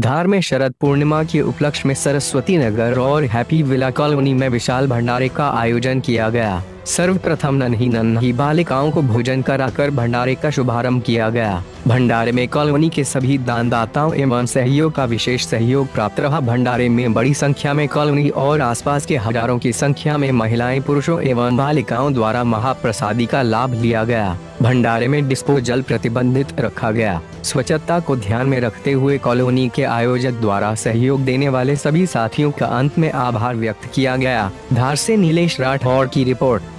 धार में शरद पूर्णिमा के उपलक्ष्य में सरस्वती नगर और हैप्पी विला कॉलोनी में विशाल भंडारे का आयोजन किया गया। सर्वप्रथम नन्ही नन्ही बालिकाओं को भोजन कराकर भंडारे का शुभारंभ किया गया। भंडारे में कॉलोनी के सभी दानदाताओं एवं सहयोग का विशेष सहयोग प्राप्त रहा। भंडारे में बड़ी संख्या में कॉलोनी और आसपास के हजारों की संख्या में महिलाएं, पुरुषों एवं बालिकाओं द्वारा महाप्रसादी का लाभ लिया गया। भंडारे में डिस्पोजल प्रतिबंधित रखा गया। स्वच्छता को ध्यान में रखते हुए कॉलोनी के आयोजक द्वारा सहयोग देने वाले सभी साथियों का अंत में आभार व्यक्त किया गया। धार से नीलेश राठौर की रिपोर्ट।